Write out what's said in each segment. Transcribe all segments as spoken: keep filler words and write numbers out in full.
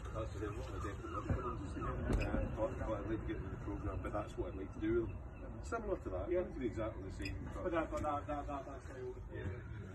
That's the thing, what I definitely love for them to see. Uh, but, but I'd like to get into the programme, but that's what I'd like to do with them. Similar to that, yeah. It wouldn't be exactly the same. But, but that, but that, that, that, that's kind of yeah.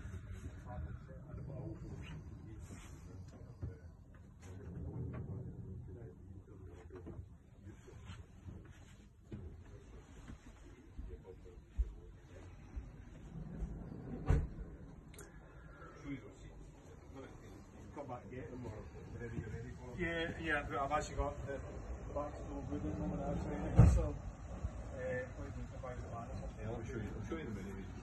Yeah, yeah, I've actually got the, the back to the wood at the moment, actually, so uh, quite good to buy the back. Yeah, I'll show you, I'll show you the mini.